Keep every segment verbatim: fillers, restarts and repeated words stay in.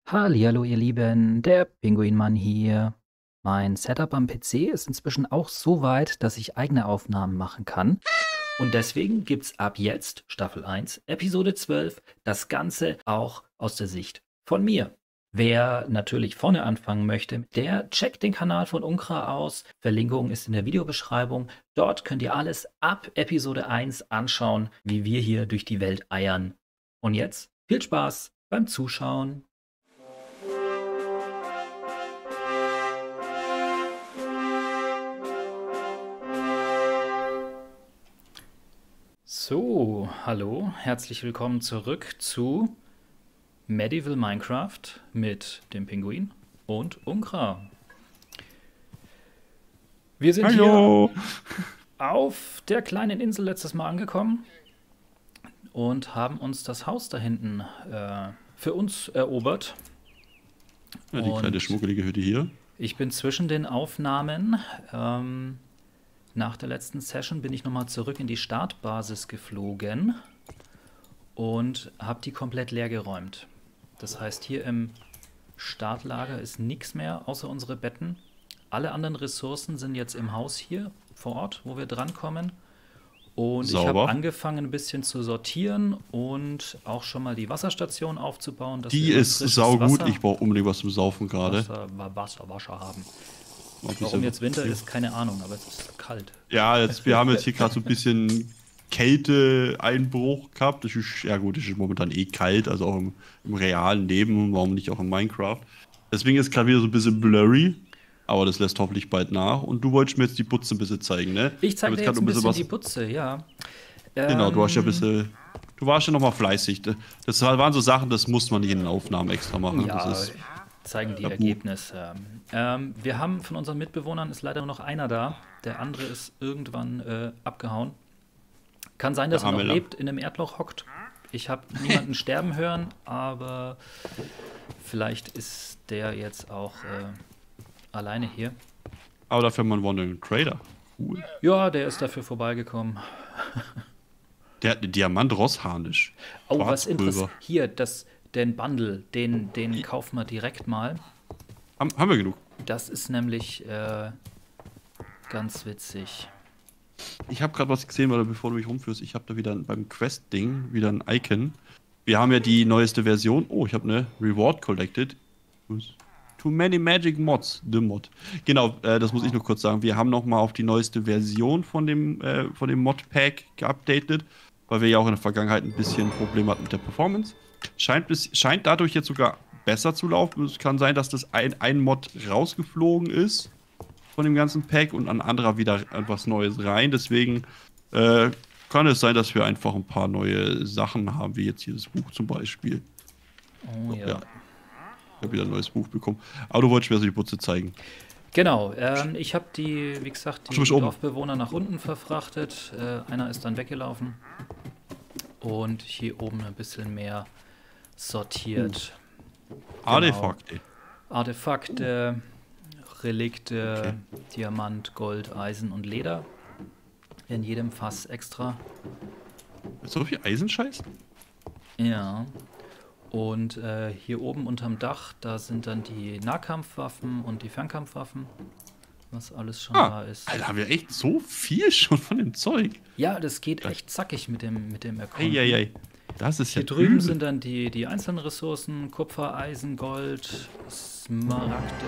Hallihallo, ihr Lieben, der Pinguinmann hier. Mein Setup am P C ist inzwischen auch so weit, dass ich eigene Aufnahmen machen kann. Und deswegen gibt's ab jetzt, Staffel eins, Episode zwölf, das Ganze auch aus der Sicht von mir. Wer natürlich vorne anfangen möchte, der checkt den Kanal von Unkra aus. Verlinkung ist in der Videobeschreibung. Dort könnt ihr alles ab Episode eins anschauen, wie wir hier durch die Welt eiern. Und jetzt viel Spaß beim Zuschauen. So, hallo, herzlich willkommen zurück zu Medieval Minecraft mit dem Pinguin und Unkra. Wir sind Hallo. hier auf der kleinen Insel letztes Mal angekommen und haben uns das Haus da hinten äh, für uns erobert. Ja, die Und kleine schmuggelige Hütte hier. Ich bin zwischen den Aufnahmen, ähm, nach der letzten Session bin ich nochmal zurück in die Startbasis geflogen und habe die komplett leer geräumt. Das heißt, hier im Startlager ist nichts mehr außer unsere Betten. Alle anderen Ressourcen sind jetzt im Haus hier vor Ort, wo wir drankommen. Und Sauber. Ich habe angefangen, ein bisschen zu sortieren und auch schon mal die Wasserstation aufzubauen. Dass Die wir ist frisches saugut. Wasser, Ich brauche unbedingt was zum Saufen gerade. Wasser, Wasser, Wasser haben. Noch ein Warum bisschen- jetzt Winter ist, keine Ahnung, aber es ist kalt. Ja, jetzt, wir haben jetzt hier gerade so ein bisschen Kälteeinbruch gehabt. Das ist, ja gut, es ist momentan eh kalt, also auch im, im realen Leben, warum nicht auch in Minecraft. Deswegen ist gerade wieder so ein bisschen blurry, aber das lässt hoffentlich bald nach. Und du wolltest mir jetzt die Putze ein bisschen zeigen, ne? Ich zeige dir grad jetzt ein bisschen die Putze, ja. Genau, du hast ja ein Ähm, bisschen. Du warst ja nochmal fleißig. Das waren so Sachen, das muss man nicht in den Aufnahmen extra machen. Ja, Das ist, zeigen die Tabu. Ergebnisse. Ähm, wir haben von unseren Mitbewohnern ist leider nur noch einer da. Der andere ist irgendwann äh, abgehauen. Kann sein, dass Der er noch arme Lamm. lebt, in einem Erdloch hockt. Ich habe niemanden sterben hören, aber vielleicht ist der jetzt auch äh, alleine hier. aber dafür haben wir einen Wandering Trader. Cool. Ja, der ist dafür vorbeigekommen. Der hat eine Diamant-Rossharnisch. Oh, was Schwarzpulver. interessant. Hier, das, den Bundle, den, den kaufen wir direkt mal. Haben, haben wir genug. Das ist nämlich äh, ganz witzig. Ich habe gerade was gesehen, weil bevor du mich rumführst, ich habe da wieder beim Quest-Ding wieder ein Icon. Wir haben ja die neueste Version. Oh, ich habe eine Reward collected. Too many magic mods. The Mod. Genau, äh, das muss ich nur kurz sagen. Wir haben nochmal auf die neueste Version von dem, äh, von dem Mod-Pack geupdatet, weil wir ja auch in der Vergangenheit ein bisschen Probleme hatten mit der Performance. Scheint, bis, scheint dadurch jetzt sogar besser zu laufen. Es kann sein, dass das ein, ein Mod rausgeflogen ist von dem ganzen Pack und ein anderer wieder etwas Neues rein. Deswegen äh, kann es sein, dass wir einfach ein paar neue Sachen haben, wie jetzt hier das Buch zum Beispiel. Oh ja. Ja. Ich habe wieder ein neues Buch bekommen. Aber du wolltest mir so die Putze zeigen. Genau, ähm, ich habe die, wie gesagt, Ach, du die bist oben. Dorfbewohner nach unten verfrachtet. Äh, einer ist dann weggelaufen. Und hier oben ein bisschen mehr sortiert. Artefakte. Artefakte, Relikte, Okay. Diamant, Gold, Eisen und Leder. In jedem Fass extra. So viel Eisenscheiß? Ja. Und äh, hier oben unterm Dach, da sind dann die Nahkampfwaffen und die Fernkampfwaffen. Was alles schon da Ah, ist. Alter, haben wir echt so viel schon von dem Zeug. Ja, das geht echt zackig mit dem, mit dem Erkunden. Eieiei. Das ist Hier ja drüben übel. sind dann die, die einzelnen Ressourcen: Kupfer, Eisen, Gold, Smaragde.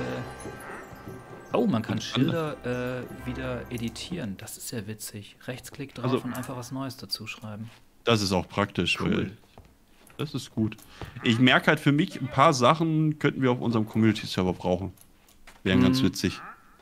Oh, man kann Und Schilder äh, wieder editieren. Das ist ja witzig. Rechtsklick drauf Also- und einfach was Neues dazu schreiben. Das ist auch praktisch, Cool. weil das ist gut. Ich merke halt für mich, ein paar Sachen könnten wir auf unserem Community-Server brauchen. Wären ganz Mhm. witzig.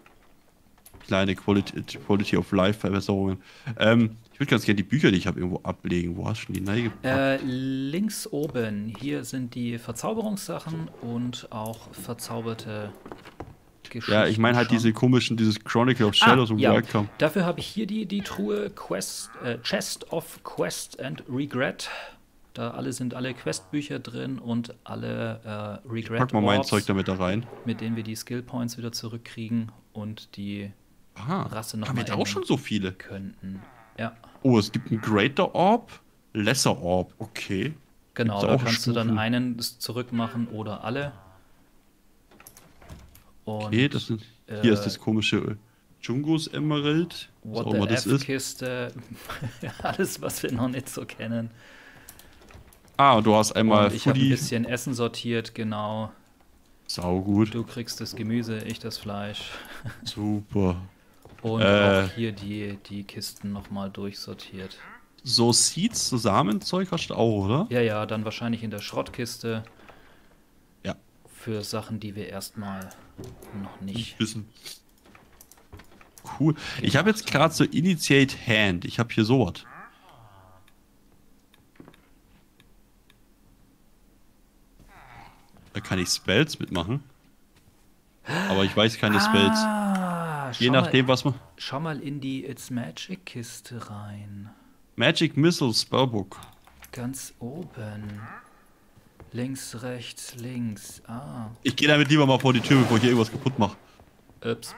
Kleine Quality, Quality of Life-Verbesserungen. Ähm, ich würde ganz gerne die Bücher, die ich habe, irgendwo ablegen. Wo hast du die Neige? Äh, links oben, hier sind die Verzauberungssachen und auch verzauberte Geschichten. Ja, ich meine halt schon. diese komischen, dieses Chronicle of Shadows ah, und ja. Welcome. Dafür habe ich hier die, die Truhe Quest, äh, Chest of Quest and Regret. Da alle sind alle Questbücher drin und alle äh, Regret Pack mal mein Orbs, Zeug damit da rein. mit denen wir die Skill Points wieder zurückkriegen und die Aha, Rasse noch haben wir mal da auch ändern. schon so viele? könnten. Ja, Oh, es gibt einen Greater Orb, Lesser Orb. Okay. genau. Gibt's Da auch kannst du dann Stufen? einen zurückmachen oder alle. Und Okay, das sind, hier äh, ist das komische Chungus Emerald. Was What auch the immer das ist. F-Kiste, alles, was wir noch nicht so kennen. Ah, und du hast einmal Und ich habe ein Foodie. bisschen Essen sortiert, genau. Saugut. Du kriegst das Gemüse, ich das Fleisch. Super. Und Äh. auch hier die, die Kisten nochmal durchsortiert. So Seeds, so Samenzeug hast du auch, oder? Ja, ja, dann wahrscheinlich in der Schrottkiste. Ja. Für Sachen, die wir erstmal noch nicht. Wissen. Cool. Ich habe jetzt gerade so Initiate Hand. Ich habe hier sowas. Da kann ich Spells mitmachen. Aber ich weiß keine Spells. Ah, Je schau nachdem, mal, was man. schau mal in die It's Magic Kiste rein. Magic Missile Spellbook. Ganz oben. Links, rechts, links. Ah. Ich gehe damit lieber mal vor die Tür, bevor ich hier irgendwas kaputt mache. Ups.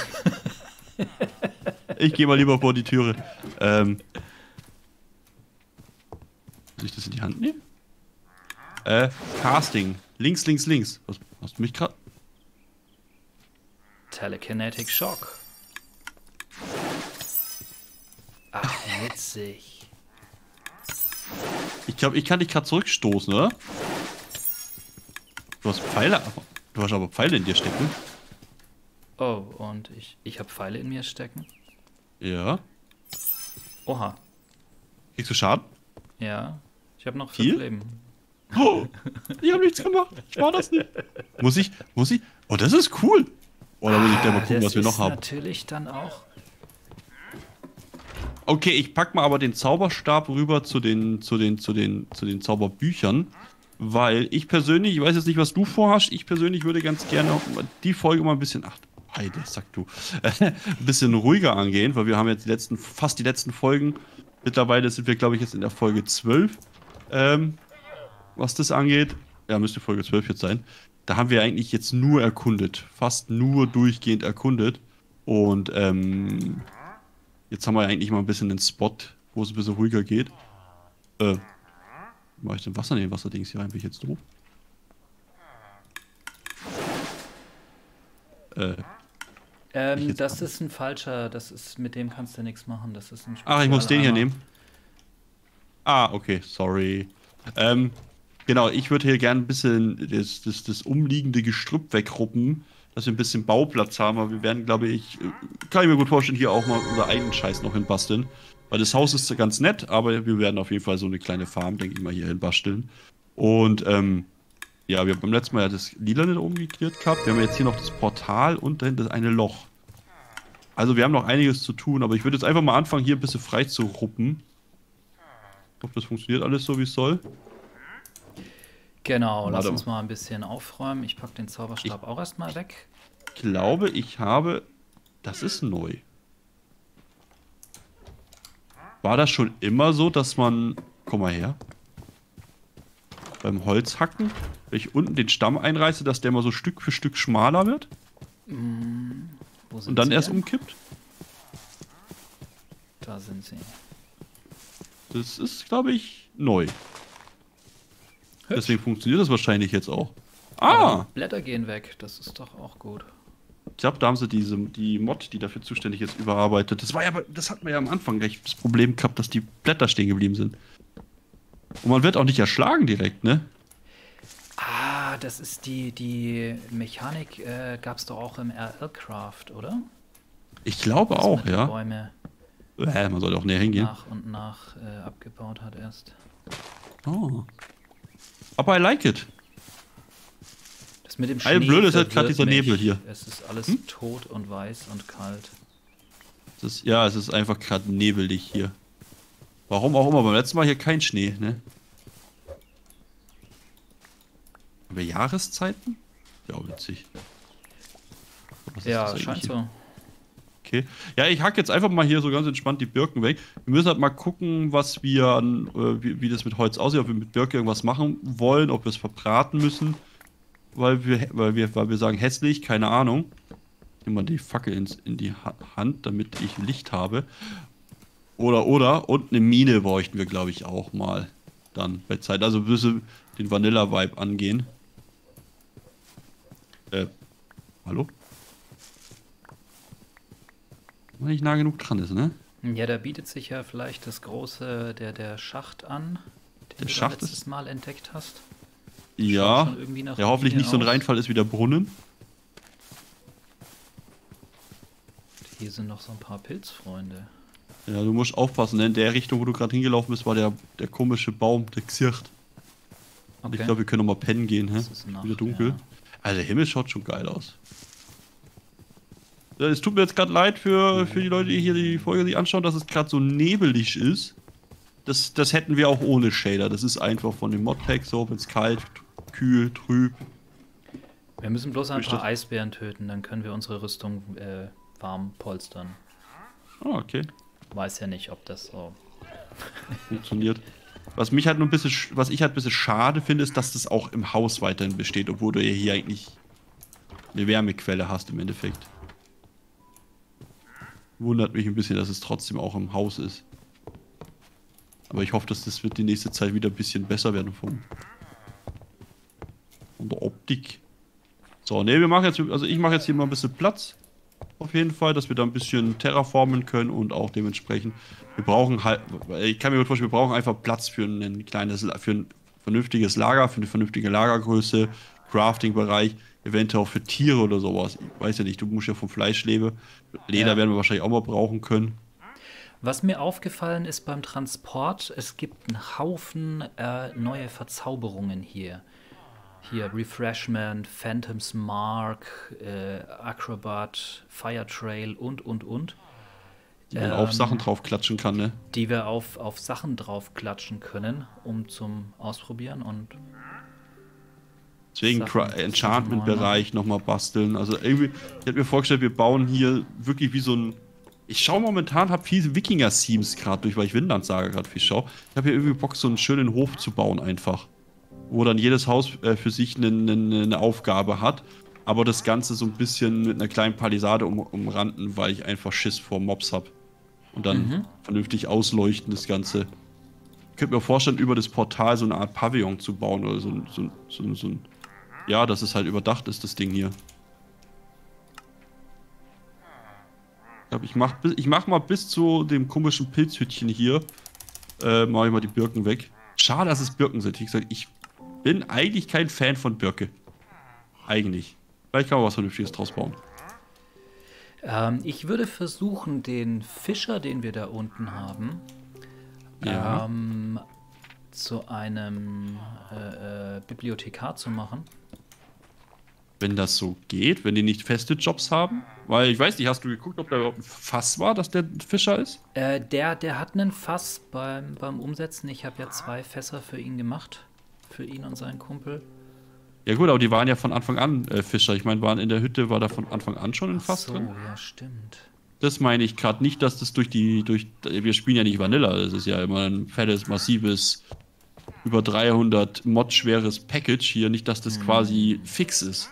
Ich gehe mal lieber vor die Türe. Ähm. Soll ich das in die Hand nehmen? Äh, Casting. Links, links, links. Was, hast du mich gerade? Telekinetic Shock. Ach, witzig. Ich glaube, ich kann dich gerade zurückstoßen, oder? Du hast Pfeile. Du hast aber Pfeile in dir stecken. Oh, und ich, ich habe Pfeile in mir stecken. Ja. Oha. Kriegst du Schaden? Ja. Ich habe noch Viel? fünf Leben. Oh, ich habe nichts gemacht. Ich war das nicht. Muss ich? Muss ich? Oh, das ist cool. Oh, da muss ich gleich mal gucken, das was wir noch ist haben. natürlich dann auch. Okay, ich pack mal aber den Zauberstab rüber zu den, zu den, zu den, zu den Zauberbüchern. Weil ich persönlich, ich weiß jetzt nicht, was du vorhast, ich persönlich würde ganz gerne die Folge mal ein bisschen, ach, Heide, sag du, ein bisschen ruhiger angehen, weil wir haben jetzt die letzten, fast die letzten Folgen. Mittlerweile sind wir, glaube ich, jetzt in der Folge zwölf. Ähm, was das angeht. Ja, müsste Folge zwölf jetzt sein. Da haben wir eigentlich jetzt nur erkundet. Fast nur durchgehend erkundet. Und ähm, jetzt haben wir eigentlich mal ein bisschen einen Spot, wo es ein bisschen ruhiger geht. Äh, mach ich denn Wasser in den Wasserdings hier rein? Bin ich jetzt doof? Äh, Ähm, jetzt das ist ein falscher, das ist, mit dem kannst du nichts machen. Das ist ein ach, ich muss den hier Spezialeimer. nehmen. Ah, okay, sorry. Ähm, genau, ich würde hier gerne ein bisschen das, das, das umliegende Gestrüpp wegruppen, dass wir ein bisschen Bauplatz haben, aber wir werden, glaube ich, äh, kann ich mir gut vorstellen, hier auch mal unser eigenen Scheiß noch hinbasteln. Weil das Haus ist ganz nett, aber wir werden auf jeden Fall so eine kleine Farm, denke ich mal, hier hinbasteln. Und, ähm, ja, wir haben beim letzten Mal ja das Lilane da oben geklärt gehabt. Wir haben jetzt hier noch das Portal und dahinter das eine Loch. Also wir haben noch einiges zu tun, aber ich würde jetzt einfach mal anfangen, hier ein bisschen frei zu ruppen. Ich hoffe, das funktioniert alles so, wie es soll. Genau, lass Warte uns mal. mal ein bisschen aufräumen. Ich packe den Zauberstab auch erstmal weg. Ich glaube, ich habe... Das ist neu. War das schon immer so, dass man... Komm mal her. Beim Holzhacken, wenn ich unten den Stamm einreiße, dass der mal so Stück für Stück schmaler wird Wo sind und dann sie erst denn? umkippt? Da sind sie. Das ist, glaube ich, neu. Deswegen funktioniert das wahrscheinlich jetzt auch. Aber Ah! die Blätter gehen weg, das ist doch auch gut. Ich glaube, da haben sie diese, die Mod, die dafür zuständig ist, überarbeitet. Das war ja, das hatten wir ja am Anfang gleich das Problem gehabt, dass die Blätter stehen geblieben sind. Und man wird auch nicht erschlagen direkt, ne? Ah, das ist die, die Mechanik, äh, gab es doch auch im R L-Craft, oder? Ich glaube Dass auch, man die ja. Bäume Äh, man sollte auch näher hingehen. nach und nach äh, abgebaut hat erst. Oh. Aber I like it. Das mit dem All Schnee blöd ist halt grad verwirrt dieser mich. Nebel hier. Es ist alles Hm? tot und weiß und kalt. Es ist, ja, es ist einfach gerade nebelig hier. Warum auch immer, beim letzten Mal hier kein Schnee, ne? Haben wir Jahreszeiten? Ja, witzig. Was ist Ja, das eigentlich scheint hier? so. Okay. Ja, ich hack jetzt einfach mal hier so ganz entspannt die Birken weg. Wir müssen halt mal gucken, was wir an, äh, wie, wie das mit Holz aussieht, ob wir mit Birke irgendwas machen wollen, ob wir es verbraten müssen. Weil wir, weil wir, weil wir sagen hässlich, keine Ahnung. Nehmen wir die Fackel ins, in die Ha- Hand, damit ich Licht habe. Oder, oder, und eine Mine bräuchten wir, glaube ich, auch mal dann bei Zeit. Also ein bisschen den Vanilla-Vibe angehen. Äh, hallo? nicht nah genug dran ist, ne? Ja, da bietet sich ja vielleicht das große, der, der Schacht an, den Der du Schacht da letztes ist- Mal entdeckt hast. Ja, schon irgendwie nach der hoffentlich Ruine nicht so ein aus. Reinfall ist wie der Brunnen. Hier sind noch so ein paar Pilzfreunde. Ja, du musst aufpassen, denn in der Richtung, wo du gerade hingelaufen bist, war der, der komische Baum, der Gesicht. Und ich glaube, wir können noch mal pennen gehen, hä? Es ist Nacht, Wieder dunkel. ja. Also der Himmel schaut schon geil aus. Ja, es tut mir jetzt gerade leid für, für die Leute, die hier die Folge sich anschauen, dass es gerade so nebelig ist. Das, das hätten wir auch ohne Shader. Das ist einfach von dem Modpack so, wenn es kalt, kühl, trüb. Wir müssen bloß ein Wie paar steht- Eisbären töten, dann können wir unsere Rüstung äh, warm polstern. Ah, okay. Weiß ja nicht, ob das so. Funktioniert. Was mich halt nur ein bisschen, sch- was ich halt ein bisschen schade finde, ist, dass das auch im Haus weiterhin besteht, obwohl du ja hier eigentlich eine Wärmequelle hast im Endeffekt. Wundert mich ein bisschen, dass es trotzdem auch im Haus ist. Aber ich hoffe, dass das wird die nächste Zeit wieder ein bisschen besser werden von, von der Optik. So, ne, wir machen jetzt, also ich mache jetzt hier mal ein bisschen Platz. Auf jeden Fall, dass wir da ein bisschen terraformen können und auch dementsprechend, wir brauchen halt, ich kann mir gut vorstellen, wir brauchen einfach Platz für ein kleines, für ein vernünftiges Lager, für eine vernünftige Lagergröße, Crafting-Bereich, eventuell auch für Tiere oder sowas. Ich weiß ja nicht, du musst ja vom Fleisch leben. Leder Ja. werden wir wahrscheinlich auch mal brauchen können. Was mir aufgefallen ist beim Transport, es gibt einen Haufen äh, neue Verzauberungen hier. Hier Refreshment, Phantom's Mark, äh, Acrobat, Fire Trail und, und, und. Die man Ähm, auf Sachen drauf klatschen kann, ne? Die wir auf, auf Sachen draufklatschen können, um zum Ausprobieren und Deswegen Sachen Cra- zum Enchantment-Bereich nochmal basteln. Also irgendwie, ich hätte mir vorgestellt, wir bauen hier wirklich wie so ein. Ich schaue momentan, habe viele Wikinger-Themes gerade durch, weil ich Vinland-Saga gerade viel schaue. Ich habe hier irgendwie Bock, so einen schönen Hof zu bauen einfach. Wo dann jedes Haus äh, für sich eine, eine, eine Aufgabe hat. Aber das Ganze so ein bisschen mit einer kleinen Palisade um, umranden, weil ich einfach Schiss vor Mobs habe. Und dann Mhm. vernünftig ausleuchten, das Ganze. Ich könnte mir vorstellen, über das Portal so eine Art Pavillon zu bauen oder so, ein- so, ein- so, ein- so ein. Ja, dass es halt überdacht ist, das Ding hier. Ich glaube, ich mach, bis- ich mach mal bis zu dem komischen Pilzhütchen hier, äh, mache ich mal die Birken weg. Schade, dass es Birken sind. Wie gesagt, ich bin eigentlich kein Fan von Birke. Eigentlich. Vielleicht kann man was Vernünftiges draus bauen. Ähm, ich würde versuchen, den Fischer, den wir da unten haben, Ja. ähm, zu einem äh, äh, Bibliothekar zu machen. Wenn das so geht, wenn die nicht feste Jobs haben. Weil ich weiß nicht, hast du geguckt, ob da überhaupt ein Fass war, dass der Fischer ist? Äh, der, der hat einen Fass beim, beim Umsetzen. Ich habe ja zwei Fässer für ihn gemacht. Für ihn und seinen Kumpel. Ja gut, aber die waren ja von Anfang an äh, Fischer. Ich meine, waren in der Hütte, war da von Anfang an schon ein Ach Fass so, drin? ja, stimmt. Das meine ich gerade nicht, dass das durch die, durch, wir spielen ja nicht Vanilla, das ist ja immer ein fettes, massives, über dreihundert Mod schweres Package hier, nicht, dass das quasi fix ist.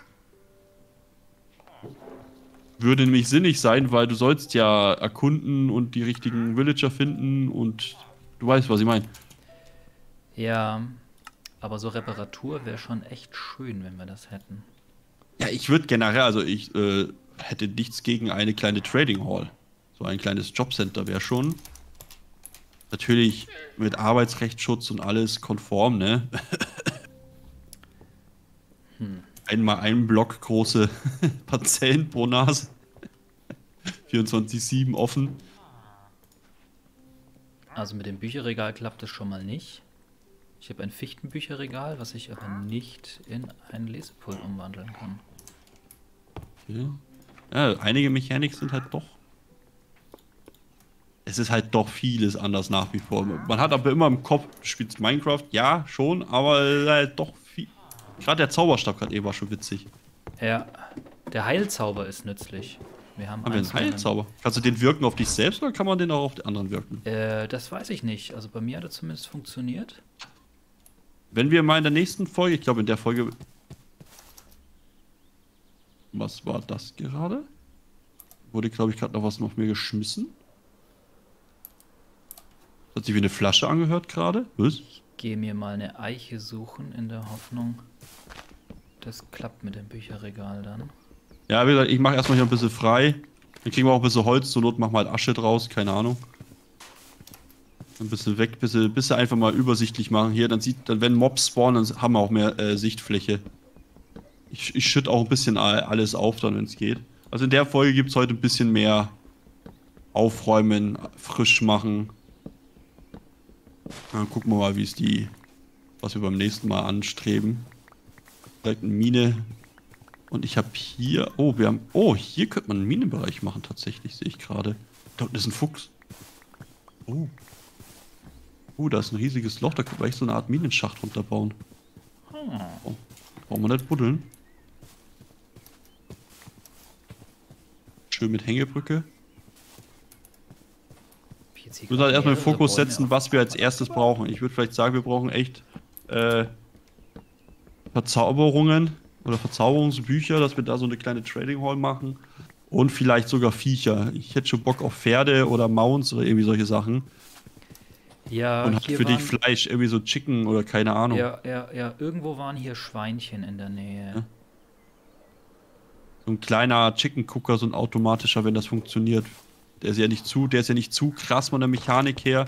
Würde nämlich sinnig sein, weil du sollst ja erkunden und die richtigen Villager finden und du weißt, was ich meine. Ja, aber so Reparatur wäre schon echt schön, wenn wir das hätten. Ja, ich würde generell, also ich äh, hätte nichts gegen eine kleine Trading Hall. So ein kleines Jobcenter wäre schon. Natürlich mit Arbeitsrechtsschutz und alles konform, ne? Hm. Einmal einen Block große Parzellen pro Nase. vierundzwanzig sieben offen. Also mit dem Bücherregal klappt es schon mal nicht. Ich habe ein Fichtenbücherregal, was ich aber nicht in ein Lesepult umwandeln kann. Ja. Ja, einige Mechanics sind halt doch. Es ist halt doch vieles anders nach wie vor. Man hat aber immer im Kopf, du spielst Minecraft, ja, schon, aber halt doch viel. Gerade der Zauberstab gerade eben war schon witzig. Ja, der Heilzauber ist nützlich. Wir haben, Haben wir einen eins von einem- Heilzauber? Kannst du den wirken auf dich selbst oder kann man den auch auf die anderen wirken? Äh, das weiß ich nicht. Also bei mir hat er zumindest funktioniert. Wenn wir mal in der nächsten Folge, ich glaube in der Folge. Was war das gerade? Wurde, glaube ich, gerade noch was auf mir geschmissen? Hat sich wie eine Flasche angehört gerade? Was? Gehe mir mal eine Eiche suchen in der Hoffnung, das klappt mit dem Bücherregal dann. Ja, wie gesagt, ich mache erstmal hier ein bisschen frei. Dann kriegen wir auch ein bisschen Holz, zur Not machen wir halt Asche draus, keine Ahnung. Ein bisschen weg, ein bisschen, bisschen einfach mal übersichtlich machen. Hier, dann sieht, dann wenn Mobs spawnen, dann haben wir auch mehr äh, Sichtfläche. Ich, ich schütte auch ein bisschen alles auf, dann, wenn es geht. Also in der Folge gibt es heute ein bisschen mehr aufräumen, frisch machen. Dann gucken wir mal, wie es die, was wir beim nächsten Mal anstreben. Vielleicht eine Mine. Und ich habe hier, oh, wir haben, oh, hier könnte man einen Minenbereich machen, tatsächlich, sehe ich gerade. Da unten ist ein Fuchs. Oh. Oh, da ist ein riesiges Loch, da können wir echt so eine Art Minenschacht runterbauen. Oh. Brauchen wir nicht buddeln. Schön mit Hängebrücke. Ich würde halt erstmal den Fokus setzen, was wir als erstes brauchen. Ich würde vielleicht sagen, wir brauchen echt äh, Verzauberungen oder Verzauberungsbücher, dass wir da so eine kleine Trading Hall machen. Und vielleicht sogar Viecher. Ich hätte schon Bock auf Pferde oder Mounts oder irgendwie solche Sachen. Ja, und halt für dich Fleisch, irgendwie so Chicken oder keine Ahnung. Ja, ja, ja. Irgendwo waren hier Schweinchen in der Nähe. Ja. So ein kleiner Chicken Cooker, so ein automatischer, wenn das funktioniert. Der ist ja nicht zu, der ist ja nicht zu krass von der Mechanik her.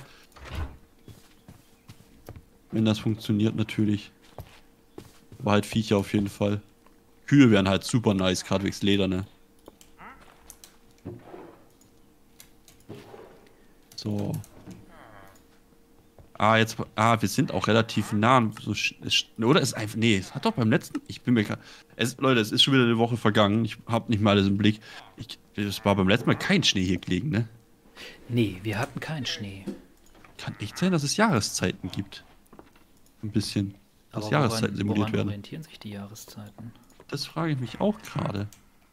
Wenn das funktioniert, natürlich. Aber halt Viecher auf jeden Fall. Kühe wären halt super nice, gerade wegen Leder, ne? So. Ah, jetzt. Ah, wir sind auch relativ nah. So, oder ist einfach. Nee, es hat doch beim letzten. Ich bin mir gerade. Leute, es ist schon wieder eine Woche vergangen. Ich habe nicht mal alles im Blick. Ich, es war beim letzten Mal kein Schnee hier gelegen, ne? Nee, wir hatten keinen Schnee. Kann echt sein, dass es Jahreszeiten gibt. Ein bisschen. Dass Aber Jahreszeiten woran, simuliert woran werden. Orientieren sich die Jahreszeiten? Das frage ich mich auch gerade.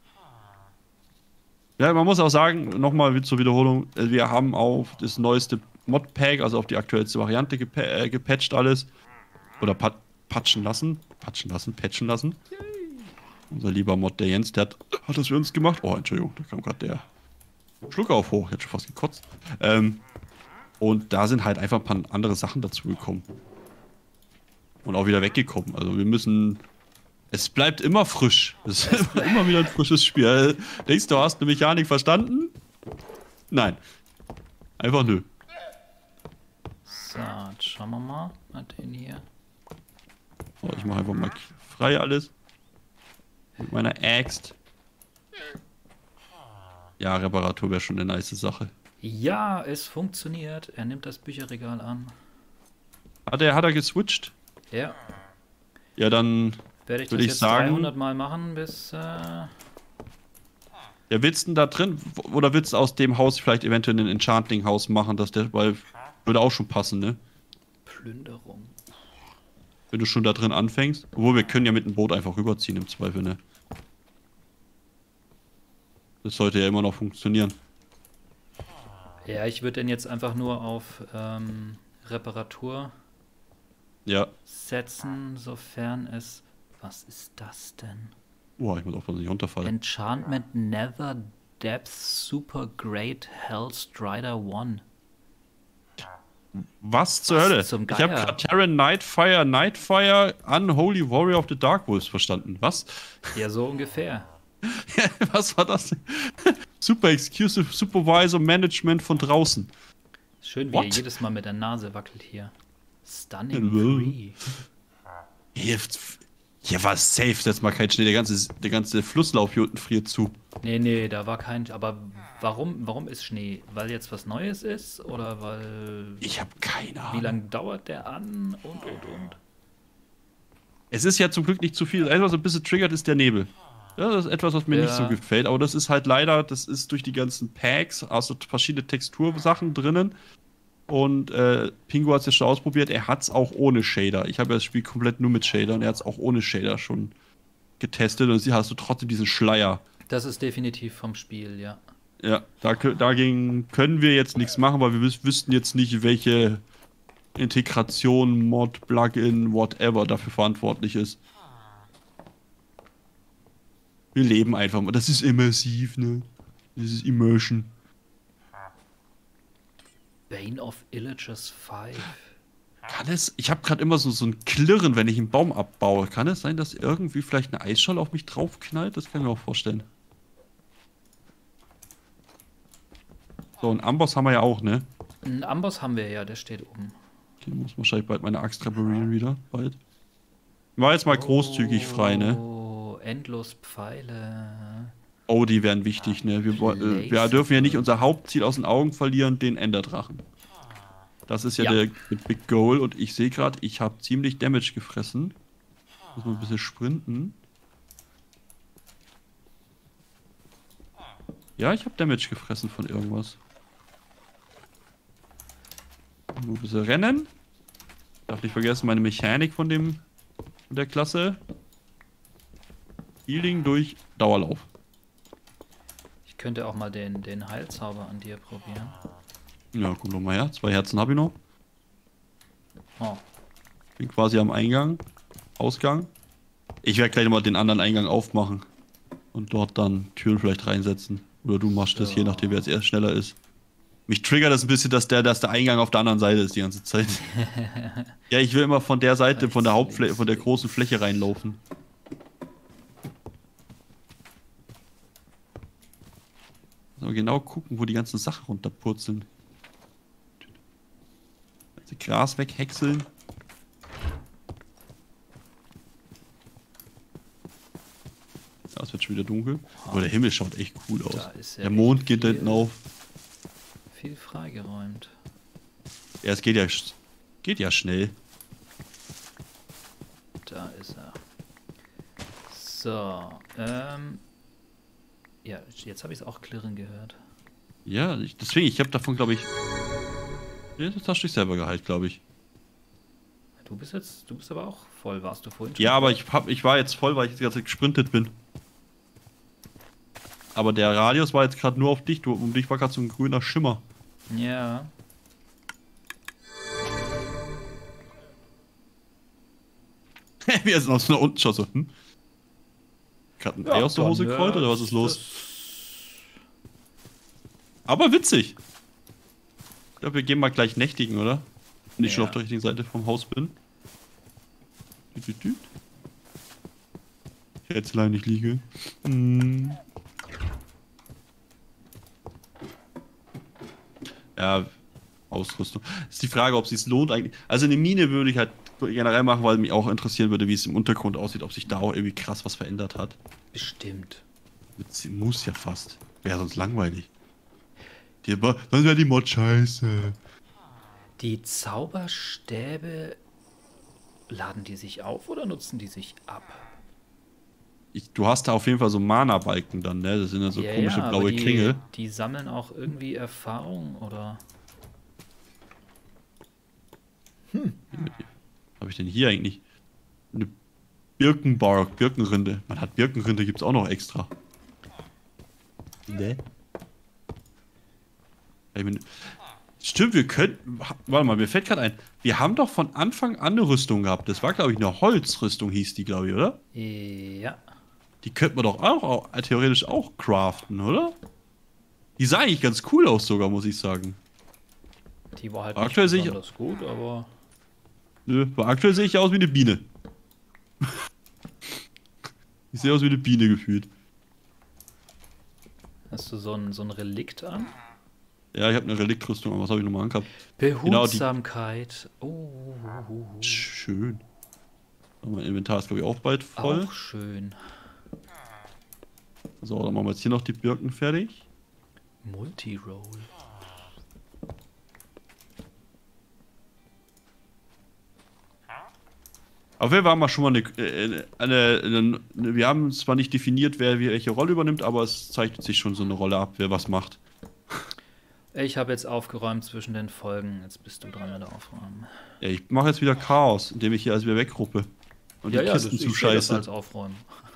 Ja, man muss auch sagen, nochmal zur Wiederholung, wir haben auf das neueste Modpack, also auf die aktuellste Variante gepa äh, gepatcht alles. Oder pat patchen lassen. Patchen lassen, patchen lassen. Yay. Unser lieber Mod, der Jens, der hat, hat das für uns gemacht. Oh, Entschuldigung, da kam gerade der Schluck auf hoch. Ich hätte schon fast gekotzt. Ähm, und da sind halt einfach ein paar andere Sachen dazu gekommen. Und auch wieder weggekommen. Also wir müssen... Es bleibt immer frisch. Es ist immer wieder ein frisches Spiel. Denkst du, hast eine Mechanik verstanden? Nein. Einfach nö. So, jetzt schauen wir mal. Was denn hier? So, ich mache einfach mal frei alles. Mit meiner Axt. Ja, Reparatur wäre schon eine nice Sache. Ja, es funktioniert. Er nimmt das Bücherregal an. Hat er, hat er geswitcht? Ja. Ja, dann werde ich würde das ich jetzt sagen, dreihundert Mal machen, bis... Äh ja, willst du denn da drin? Oder willst du aus dem Haus vielleicht eventuell ein Enchanting-Haus machen, dass der, weil würde auch schon passen, ne? Plünderung. Wenn du schon da drin anfängst. Obwohl, wir können ja mit dem Boot einfach rüberziehen im Zweifel, ne? Das sollte ja immer noch funktionieren. Ja, ich würde den jetzt einfach nur auf ähm, Reparatur ja. setzen, sofern es... Was ist das denn? Boah, ich muss aufpassen, dass ich nicht runterfalle. Enchantment Nether Depth Super Great Hell Strider One. Was zur Was Hölle? Ich habe gerade Terran Nightfire, Nightfire, Unholy Warrior of the Dark Wolves verstanden. Was? Ja, so ungefähr. Was war das? Super Exclusive Supervisor Management von draußen. Schön, wie What? er jedes Mal mit der Nase wackelt hier. Stunning Free. Hier, hier war safe, jetzt mal kein Schnee. Der ganze, der ganze Flusslauf hier unten friert zu. Nee, nee, da war kein... Aber warum, warum ist Schnee? Weil jetzt was Neues ist? Oder weil... Ich habe keine Ahnung. Wie lange dauert der an? Und, und, und. Es ist ja zum Glück nicht zu viel. Das Einzige, was ein bisschen triggert, ist der Nebel. Ja, das ist etwas, was mir ja. nicht so gefällt. Aber das ist halt leider, das ist durch die ganzen Packs, also verschiedene Textursachen drinnen. Und äh, Pingu hat es ja schon ausprobiert. Er hat es auch ohne Shader. Ich habe ja das Spiel komplett nur mit Shader und er hat es auch ohne Shader schon getestet. Und sie hast du trotzdem diesen Schleier. Das ist definitiv vom Spiel, ja. Ja, da, dagegen können wir jetzt nichts machen, weil wir wüs wüssten jetzt nicht, welche Integration, Mod, Plugin, whatever dafür verantwortlich ist. Wir leben einfach mal. Das ist immersiv, ne? Das ist Immersion. Bane of Illagers fünf. Kann es? Ich habe gerade immer so, so ein Klirren, wenn ich einen Baum abbaue. Kann es sein, dass irgendwie vielleicht eine Eisscholle auf mich draufknallt? Das kann ich mir auch vorstellen. So, und Amboss haben wir ja auch, ne? Ein Amboss haben wir ja, der steht oben. Okay, muss wahrscheinlich bald meine Axt reparieren wieder. Bald. War jetzt mal großzügig frei, ne? Oh, endlos Pfeile. Oh, die wären wichtig, ne? Wir, äh, wir dürfen ja nicht unser Hauptziel aus den Augen verlieren, den Enderdrachen. Das ist ja, Ja. Der, der Big Goal und ich sehe gerade, ich habe ziemlich Damage gefressen. Muss mal ein bisschen sprinten. Ja, ich habe Damage gefressen von irgendwas. Nur ein bisschen rennen. Darf nicht vergessen, meine Mechanik von dem von der Klasse. Healing durch Dauerlauf. Ich könnte auch mal den, den Heilzauber an dir probieren. Ja, guck doch mal her. Zwei Herzen habe ich noch. Oh. Bin quasi am Eingang. Ausgang. Ich werde gleich mal den anderen Eingang aufmachen. Und dort dann Türen vielleicht reinsetzen. Oder du machst das, Ja. je nachdem, wer jetzt erst schneller ist. Mich triggert das ein bisschen, dass der, dass der Eingang auf der anderen Seite ist die ganze Zeit. Ja, ich will immer von der Seite, von der Hauptfläche, von der großen Fläche reinlaufen. So, genau gucken, wo die ganzen Sachen runterpurzeln. Also Gras weghäckseln. Ja, es wird schon wieder dunkel. Aber der Himmel schaut echt cool aus. Da ist ja Der Mond echt geht da viel- hinten auf. Viel freigeräumt. Ja, es geht ja, geht ja schnell. Da ist er. So, ähm. Ja, jetzt habe ich es auch klirren gehört. Ja, ich, deswegen, ich habe davon, glaube ich. Ja, das hast du dich selber geheilt, glaube ich. Du bist jetzt, du bist aber auch voll, warst du vorhin schon? Ja, aber ich, hab, ich war jetzt voll, weil ich jetzt die ganze Zeit gesprintet bin. Aber der Radius war jetzt gerade nur auf dich. Du, um dich war gerade so ein grüner Schimmer. Ja. Wie er aus nach unten schaut so. Hm? Gerade ein Ei aus der Hose dann, gekrollt äh, oder was ist los? das- Aber witzig. Ich glaube, wir gehen mal gleich nächtigen, oder? Wenn ich Ja. schon auf der richtigen Seite vom Haus bin. Düt, düt, düt. Jetzt allein nicht liege. Hm. Ja, Ausrüstung. Ist die Frage, ob es sich lohnt eigentlich. Also eine Mine würde ich halt generell machen, weil mich auch interessieren würde, wie es im Untergrund aussieht, ob sich da auch irgendwie krass was verändert hat. Bestimmt. Mit- Muss ja fast. Wäre sonst langweilig. Die, dann wäre die Mod scheiße. Die Zauberstäbe, laden die sich auf oder nutzen die sich ab? Ich, du hast da auf jeden Fall so Mana-Balken dann, ne? Das sind ja so Ja, komische ja, aber blaue die, Kringel. Die sammeln auch irgendwie Erfahrung oder. Was habe ich denn hier eigentlich? Eine Birkenbark, Birkenrinde. Man hat Birkenrinde, gibt's auch noch extra. Ne? Ich mein, stimmt, wir könnten. Warte mal, mir fällt gerade ein. Wir haben doch von Anfang an eine Rüstung gehabt. Das war, glaube ich, eine Holzrüstung, hieß die, glaube ich, oder? Ja. Die könnte man doch auch, auch theoretisch auch craften, oder? Die sah eigentlich ganz cool aus, sogar, muss ich sagen. Die war halt Aktuell sehe nicht ich- besonders gut, aber. Nö, aber aktuell sehe ich aus wie eine Biene. Ich sehe aus wie eine Biene gefühlt. Hast du so ein, so ein Relikt an? Ja, ich habe eine Reliktrüstung, aber was habe ich nochmal angehabt? Genau, die- Behutsamkeit. Oh, Schön. Aber mein Inventar ist, glaube ich, auch bald voll. auch schön. So, dann machen wir jetzt hier noch die Birken fertig. Multiroll. Aber wir waren mal schon mal eine, äh, eine, eine, eine. Wir haben zwar nicht definiert, wer welche Rolle übernimmt, aber es zeichnet sich schon so eine Rolle ab, wer was macht. Ich habe jetzt aufgeräumt zwischen den Folgen. Jetzt bist du dran mit der Aufräumen. Ja, ich mache jetzt wieder Chaos, indem ich hier alles wieder weggruppe. Und die Kisten das- zu ich sehe das scheiße. als Aufräumen.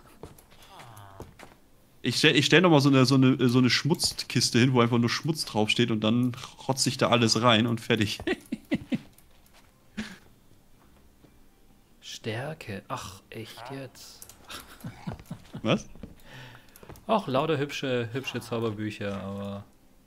Ich stelle ich stell nochmal so eine, so, eine, so eine Schmutzkiste hin, wo einfach nur Schmutz draufsteht und dann rotze ich da alles rein und fertig. Stärke. Ach, echt jetzt? Was? Ach, lauter hübsche, hübsche Zauberbücher, aber.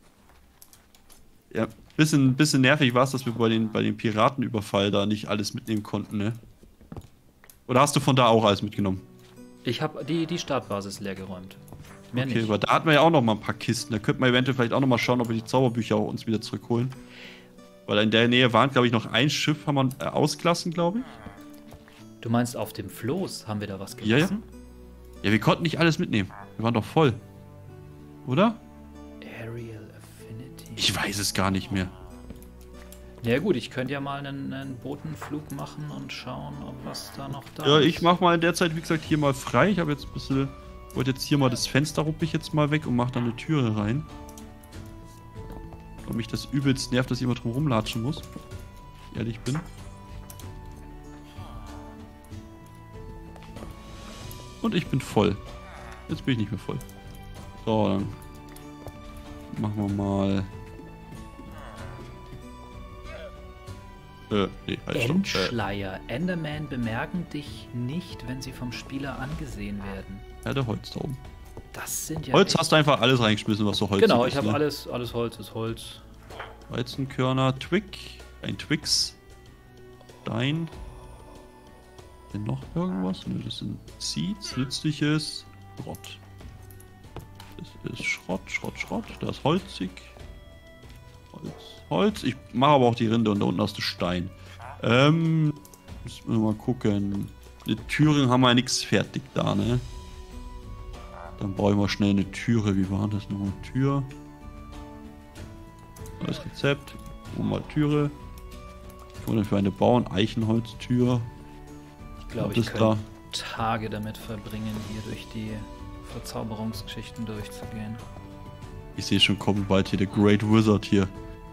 Ja, bisschen, bisschen nervig war es, dass wir bei den, bei den Piratenüberfall da nicht alles mitnehmen konnten, ne? Oder hast du von da auch alles mitgenommen? Ich habe die, die Startbasis leer geräumt. Mehr okay, nicht. aber da hatten wir ja auch noch mal ein paar Kisten. Da könnten wir eventuell vielleicht auch noch mal schauen, ob wir die Zauberbücher auch uns wieder zurückholen. Weil in der Nähe waren, glaube ich, noch ein Schiff, haben wir äh, ausgelassen, glaube ich. Du meinst, auf dem Floß haben wir da was Ja, ja. gelassen? Ja, wir konnten nicht alles mitnehmen. Wir waren doch voll. Oder? Aerial Affinity. Ich weiß es gar nicht mehr. Ja gut, ich könnte ja mal einen, einen Botenflug machen und schauen, ob was da noch da Ja, ist. ich mach mal in der Zeit, wie gesagt, hier mal frei. Ich habe jetzt ein bisschen... wollte jetzt hier mal das Fenster ruppe ich jetzt mal weg und mach dann eine Türe rein. Weil mich das übelst nervt, dass ich immer drum rumlatschen muss. Ehrlich bin. Und ich bin voll. Jetzt bin ich nicht mehr voll. So, dann machen wir mal... Äh, nee, halt, stopp. Äh, Endschleier. Enderman bemerken dich nicht, wenn sie vom Spieler angesehen werden. ja, der Holz da oben. Das sind ja... Holz echt- hast du einfach alles reingeschmissen, was so Holz Genau, ist, ich habe ne? alles, alles Holz ist Holz. Weizenkörner, Twig, ein Twix, Stein. Denn noch irgendwas? Ne, das sind Seeds, nützliches, Schrott. Das ist Schrott, Schrott, Schrott. Da ist holzig. Holz, Holz. Ich mache aber auch die Rinde und da unten hast du Stein. Ähm, müssen wir mal gucken. Die Türen haben wir nichts fertig da, ne? Dann brauchen wir schnell eine Türe. Wie war das nochmal? Tür. Neues Rezept. Und mal Türe. Was können wir denn für eine bauen? Eichenholztür. Ich glaube, Was ich ist könnte Tage damit verbringen, hier durch die Verzauberungsgeschichten durchzugehen. Ich sehe schon kommen bald hier der Great Wizard hier.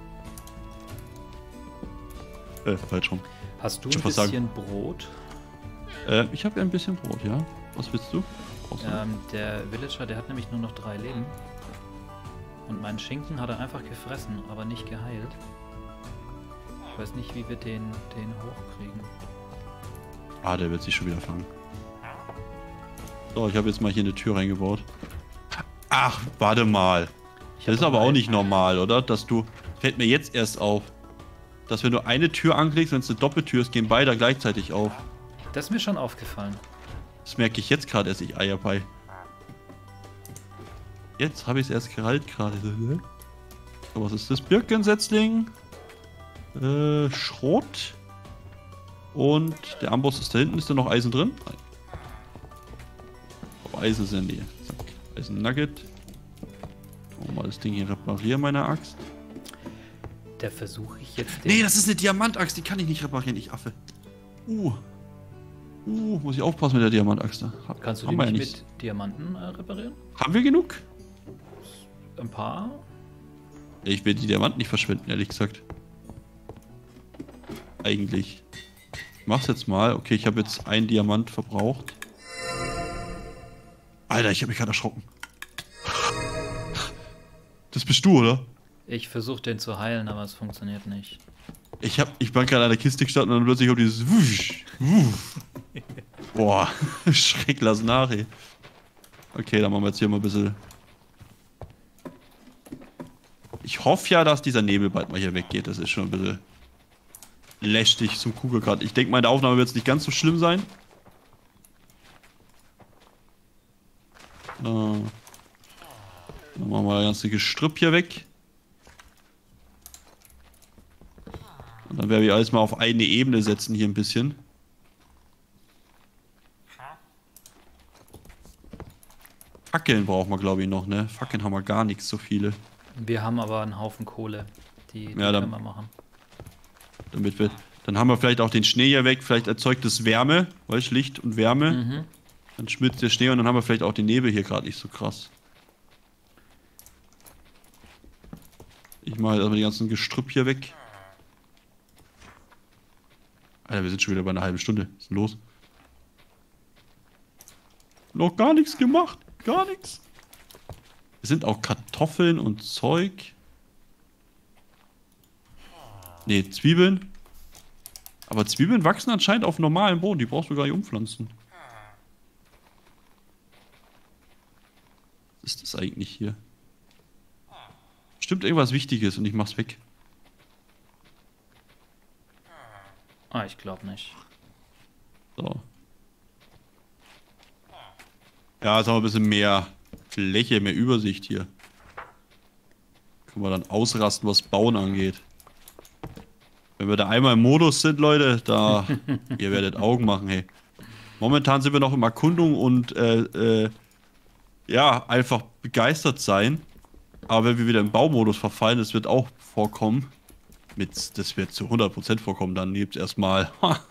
Äh, falsch rum. Hast du Ich ein wollte was bisschen Brot? Äh, ich habe ja ein bisschen Brot, ja. Was willst du? Brauchst du? Ähm, der Villager, der hat nämlich nur noch drei Leben. Und meinen Schinken hat er einfach gefressen, aber nicht geheilt. Ich weiß nicht, wie wir den, den hochkriegen. Ah, der wird sich schon wieder fangen. So, ich habe jetzt mal hier eine Tür reingebaut. Ach, warte mal. Ich Das hab ist aber noch auch ein- nicht normal, oder? Dass du... Fällt mir jetzt erst auf. Dass wenn du eine Tür anklickst, wenn es eine Doppeltür ist, gehen beide gleichzeitig auf. Das ist mir schon aufgefallen. Das merke ich jetzt gerade erst, ich Eierpei. Jetzt habe ich es erst gerallt gerade. So, was ist das? Birkensetzling. Äh, Schrot. Und der Amboss ist da hinten. Ist da noch Eisen drin? Nein. Oh, Eisen ist in der Nähe. Zack. Eisen Nugget. Oh, mal das Ding hier reparieren, meine Axt. Da versuche ich jetzt den... Nee, das ist eine Diamantaxt. Die kann ich nicht reparieren, ich Affe. Uh. Uh, muss ich aufpassen mit der Diamantaxt. da. Ha- Kannst du haben die wir nicht, ja nicht. mit Diamanten äh, reparieren? Haben wir genug? Ein paar? Ich will die Diamanten nicht verschwenden, ehrlich gesagt. Eigentlich. Ich mach's jetzt mal. Okay, ich habe jetzt einen Diamant verbraucht. Alter, ich habe mich gerade erschrocken. Das bist du, oder? Ich versuche den zu heilen, aber es funktioniert nicht. Ich hab, ich bin gerade an der Kiste gestanden und dann plötzlich auf dieses Wusch, Wuff. Boah, Schreck, lass nach, ey. Okay, dann machen wir jetzt hier mal ein bisschen... Ich hoffe ja, dass dieser Nebel bald mal hier weggeht. Das ist schon ein bisschen lästig zum Kugelgrad. Ich denke, meine Aufnahme wird es nicht ganz so schlimm sein. Äh, dann machen wir das ganze Gestrüpp hier weg. Und dann werde ich alles mal auf eine Ebene setzen hier ein bisschen. Fackeln brauchen wir, glaube ich, noch, ne? Fackeln haben wir gar nichts, so viele. Wir haben aber einen Haufen Kohle. Die, die Ja, dann- können wir machen. Damit wir. Dann haben wir vielleicht auch den Schnee hier weg. Vielleicht erzeugt es Wärme, weißt du, Licht und Wärme. Mhm. Dann schmilzt der Schnee und dann haben wir vielleicht auch den Nebel hier gerade nicht so krass. Ich mache jetzt erstmal die ganzen Gestrüpp hier weg. Alter, wir sind schon wieder bei einer halben Stunde. Was ist denn los? Noch gar nichts gemacht. Gar nichts. Es sind auch Kartoffeln und Zeug. Ne, Zwiebeln. Aber Zwiebeln wachsen anscheinend auf normalem Boden. Die brauchst du gar nicht umpflanzen. Was ist das eigentlich hier? Stimmt irgendwas Wichtiges und ich mach's weg. Ah, ich glaube nicht. So. Ja, jetzt haben wir ein bisschen mehr Fläche, mehr Übersicht hier. Können wir dann ausrasten, was Bauen angeht. Wenn wir da einmal im Modus sind, Leute, da, ihr werdet Augen machen, hey. Momentan sind wir noch im Erkundung und, äh, äh, ja, einfach begeistert sein. Aber wenn wir wieder im Baumodus verfallen, das wird auch vorkommen. Mit, das wird zu hundert Prozent vorkommen, dann gibt es erstmal.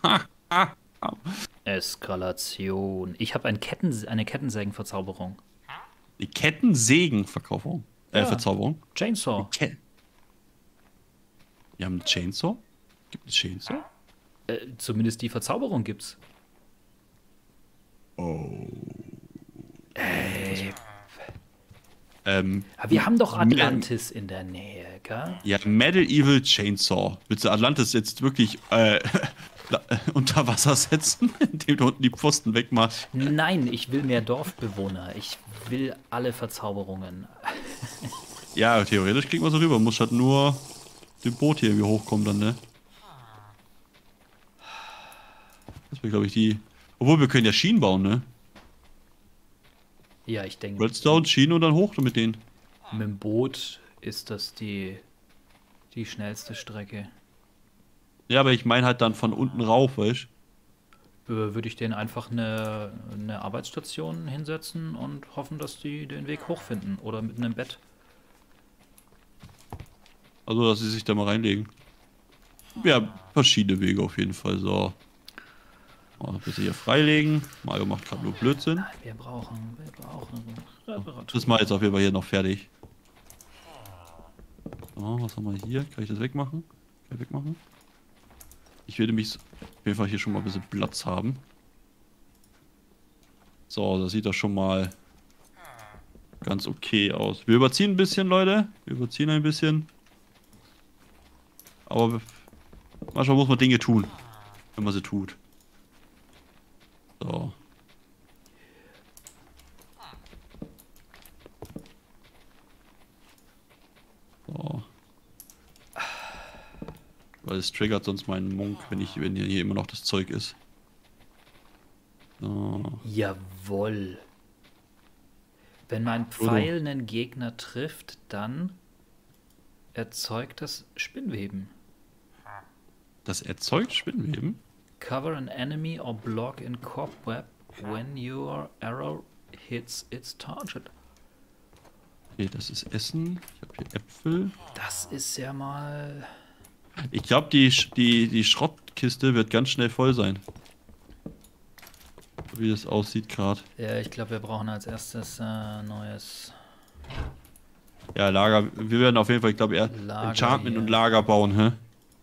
Eskalation. Ich habe ein Ketten, eine Kettensägenverzauberung. Die Kettensägenverkaufung. Äh, Ja. Verzauberung. Chainsaw. Ke Wir haben einen Chainsaw? Gibt es Chainsaw? Äh, zumindest die Verzauberung gibt's. Oh. Ey. Ähm, Aber wir haben doch Me- Atlantis in der Nähe, gell? ja, Medieval Chainsaw. Willst du Atlantis jetzt wirklich äh, unter Wasser setzen, indem du unten die Pfosten wegmachst? Nein, ich will mehr Dorfbewohner. Ich will alle Verzauberungen. Ja, theoretisch kriegen wir so rüber. Muss halt nur dem Boot hier irgendwie hochkommen dann, ne? Das wäre, glaube ich, die... Obwohl, wir können ja Schienen bauen, ne? Ja, ich denke, Redstone, Schienen und dann hoch mit denen. mit dem Boot ist das die, die schnellste Strecke. Ja, aber ich meine halt dann von unten rauf, weißt du? Äh, Würde ich denen einfach eine, eine Arbeitsstation hinsetzen und hoffen, dass die den Weg hochfinden. Oder mit einem Bett. Also, dass sie sich da mal reinlegen. Ja, verschiedene Wege auf jeden Fall. So. Mal ein bisschen hier freilegen. Mario macht gerade nur Blödsinn. Nein, wir brauchen, wir brauchen Reparatur. Das mal jetzt auf jeden Fall hier noch fertig. So, was haben wir hier? Kann ich das wegmachen? Kann ich wegmachen? Ich will nämlich auf jeden Fall hier schon mal ein bisschen Platz haben. So, das sieht doch schon mal ganz okay aus. Wir überziehen ein bisschen, Leute. Wir überziehen ein bisschen. Aber manchmal muss man Dinge tun, wenn man sie tut. So. So. Weil es triggert sonst meinen Monk, wenn ich, wenn hier immer noch das Zeug ist. So. Jawohl. Wenn mein Pfeil einen Gegner trifft, dann erzeugt das Spinnweben. Das erzeugt Spinnweben? Cover an enemy or block in cobweb when your arrow hits its target. Okay, das ist Essen. Ich habe hier Äpfel. Das ist ja mal... Ich glaube, die, Sch- die, die Schrottkiste wird ganz schnell voll sein. So wie das aussieht gerade. Ja, ich glaube, wir brauchen als erstes äh, neues Ja, Lager. Wir werden auf jeden Fall, ich glaube, eher Lager Enchantment hier. und Lager bauen, hä?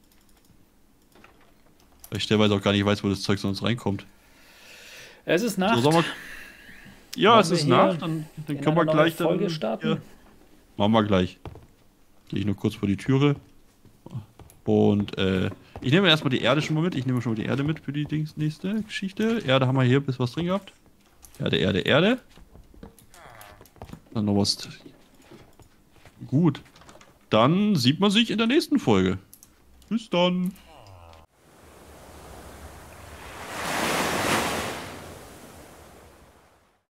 Weil ich stellweise auch gar nicht weiß, wo das Zeug sonst reinkommt. Es ist Nacht. So, sollen wir... Ja, Wollen es wir ist hier Nacht. Dann, dann in können wir eine neue gleich Folge dann... starten? Ja. Machen wir gleich. Gehe ich nur kurz vor die Türe. Und äh, ich nehme erstmal die Erde schon mal mit. Ich nehme schon mal die Erde mit für die Dings nächste Geschichte. Erde haben wir hier bis was drin gehabt. Erde, Erde, Erde. Dann noch was. Gut. Dann sieht man sich in der nächsten Folge. Bis dann.